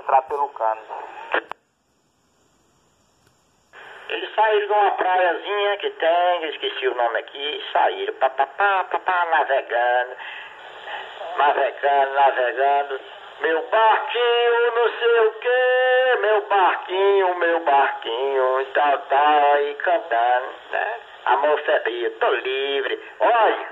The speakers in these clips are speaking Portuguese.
entrar pelo cano. Eles saíram de uma praiazinha que tem, eu esqueci o nome aqui, saíram, navegando. Meu barquinho, não sei o que, meu barquinho, e tal, e cantando, né? Amor febril, tô livre, olha.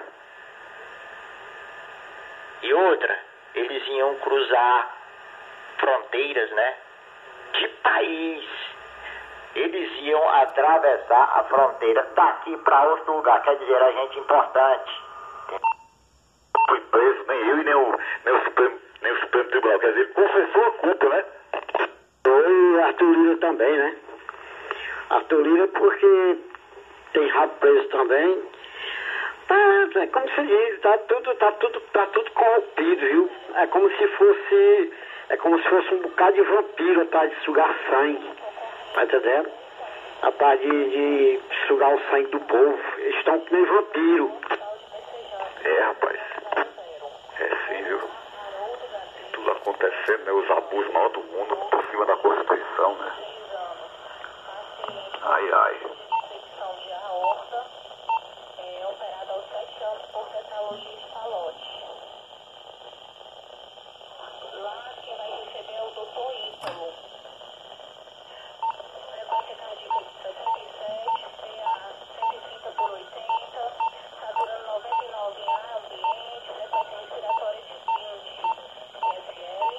E outra, eles iam cruzar fronteiras, né? De país. Eles iam atravessar a fronteira daqui para outro lugar, quer dizer, a gente importante. Não fui preso, nem eu e nem o Supremo Tribunal, quer dizer, confessou a culpa, né? Foi Arthur Lira também, né? Arthur Lira porque tem rabo preso também. Tá, como se diz, tá tudo corrompido, viu? É como se fosse um bocado de vampiro atrás de sugar sangue, tá entendendo? Atrás de sugar o sangue do povo. Eles estão que nem vampiro. É, rapaz. É sim, viu? Tudo acontecendo, né? Os abusos maior do mundo por cima da Constituição, né? Ai, ai. Operada aos 7 anos por Metalurgia de Palote. Lá quem vai receber é o doutor Ítalo. Frequência cardíaca de 77, CA 130 por 80, saturando 99 em ar ambiente, frequência respiratória de 20 SL.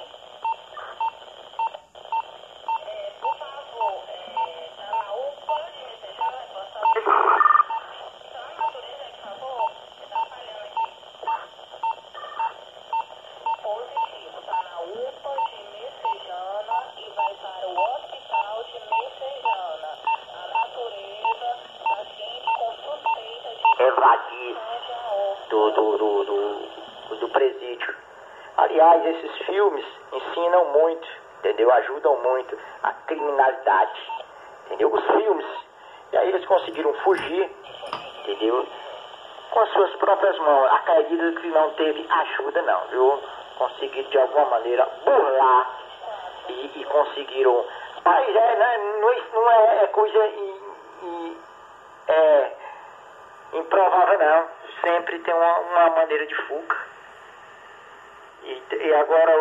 Por favor, tá na UPA de Messejana, reportagem. Positivo, tá na UPA de Messejana e vai para o hospital de Messejana. A natureza, paciente com suspeita de Evadir do presídio. Aliás, esses filmes ensinam muito, entendeu? Ajudam muito a criminalidade, entendeu? Os filmes. E aí eles conseguiram fugir, entendeu? Com as suas próprias mãos. Acredito que não teve ajuda não, viu? Conseguiram de alguma maneira burlar e conseguiram. Mas não é coisa improvável não. Sempre tem uma maneira de fuga. E agora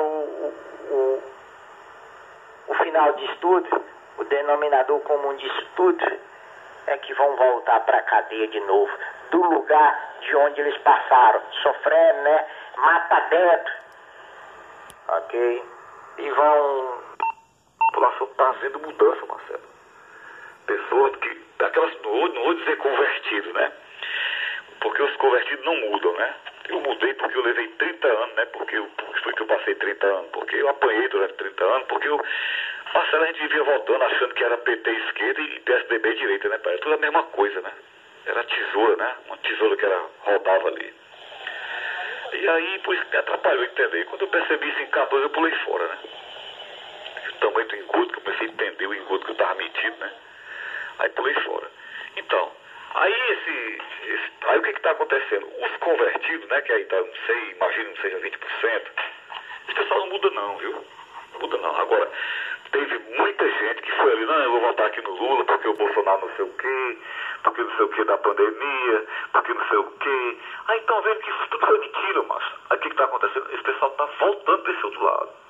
o final disso tudo, o denominador comum disso tudo, é que vão voltar para a cadeia de novo, do lugar de onde eles passaram, sofrendo, né? Mata dentro, ok? E vão... A população está vendo mudança, Marcelo. Pessoas que... Daquelas, não vou dizer convertidos, né? Porque os convertidos não mudam, né? Eu mudei porque eu levei 30 anos, né? Porque foi que eu passei 30 anos. Porque eu apanhei durante 30 anos. Porque Marcelo, a gente vivia voltando achando que era PT esquerda e PSDB direita, né? Era tudo a mesma coisa, né? Era tesoura, né? Uma tesoura que rodava ali. E aí, pois, me atrapalhou entender. Quando eu percebi isso em 14, eu pulei fora, né? O tamanho do engodo, que eu comecei a entender o engodo que eu estava metido, né? Aí pulei fora. Então, aí aí o que está acontecendo? Os convertidos, né? Que aí tá, não sei, imagino que seja 20%. Esse pessoal não muda não, viu? Não muda não. Agora, teve muita gente que foi ali, não, eu vou votar aqui no Lula porque o Bolsonaro não sei o quê, porque não sei o quê da pandemia, porque não sei o quê. Aí estão vendo que isso tudo foi mentira, mas aí o que está acontecendo? Esse pessoal está voltando desse outro lado.